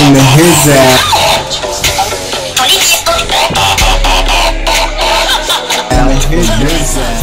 into his ass. His ass.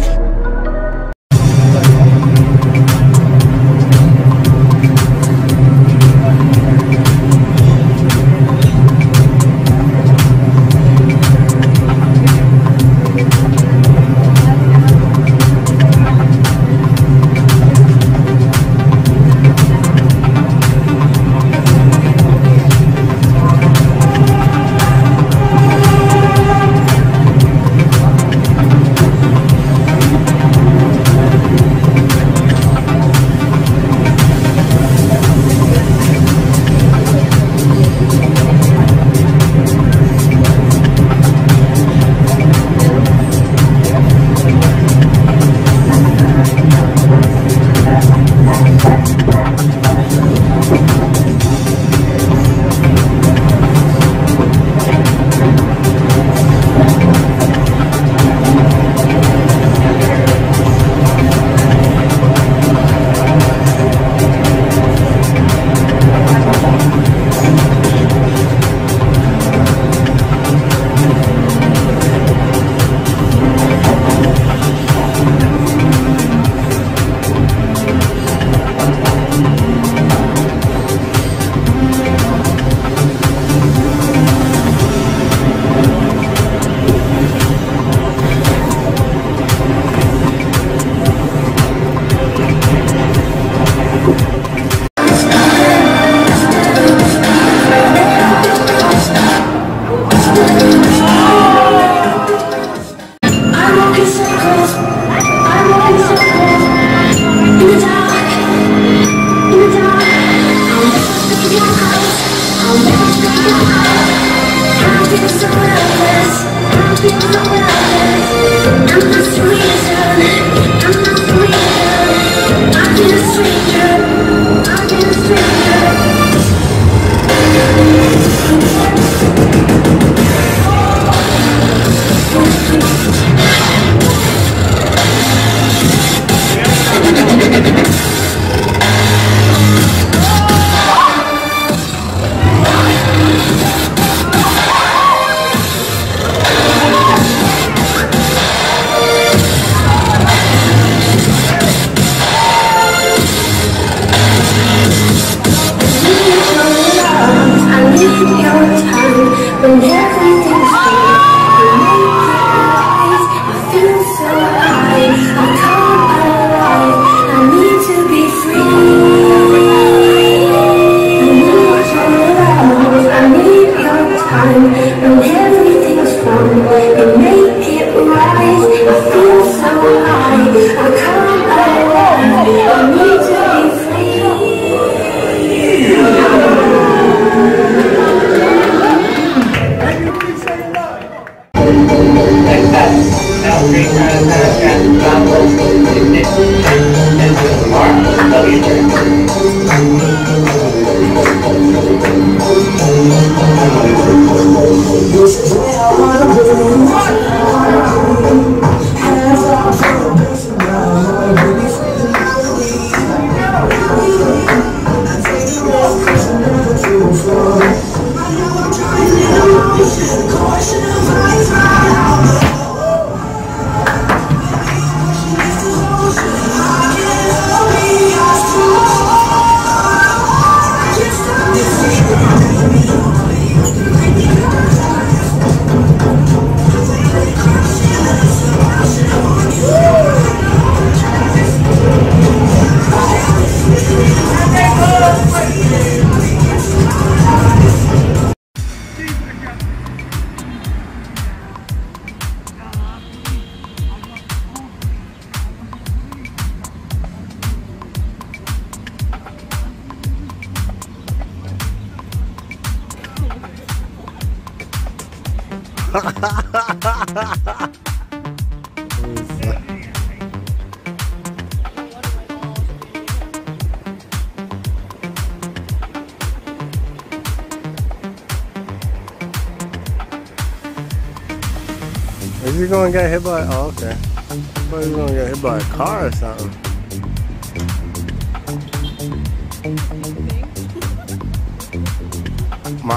Is he gonna get hit by? Oh, okay. I thought he was gonna get hit by a car or something.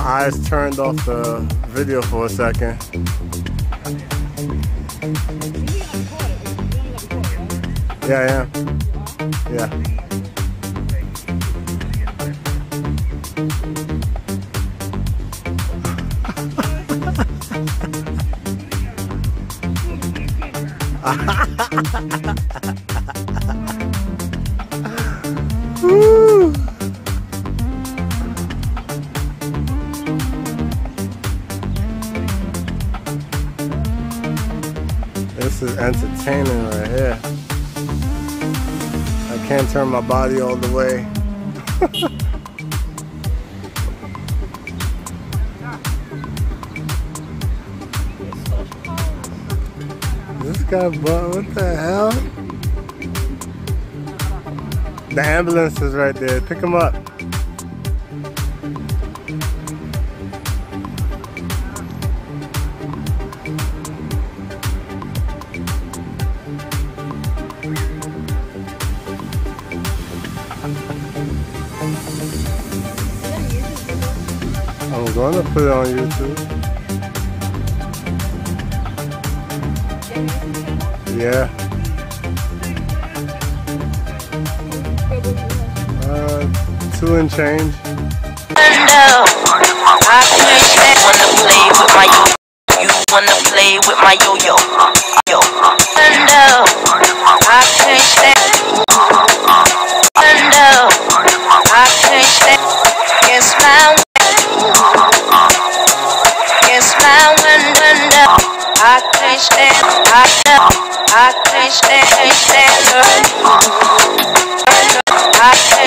eyes turned off the video for a second. Yeah, I am. Yeah. Woo. This is entertaining right here. I can't turn my body all the way. This guy, what the hell? The ambulance is right there. Pick him up. I'm going to put it on YouTube. Yeah. 2 and change. Wanna play with my yo-yo, yo. And I can't stand. And I can't stand. It's my window. I can't stand. I can't stand her. I can't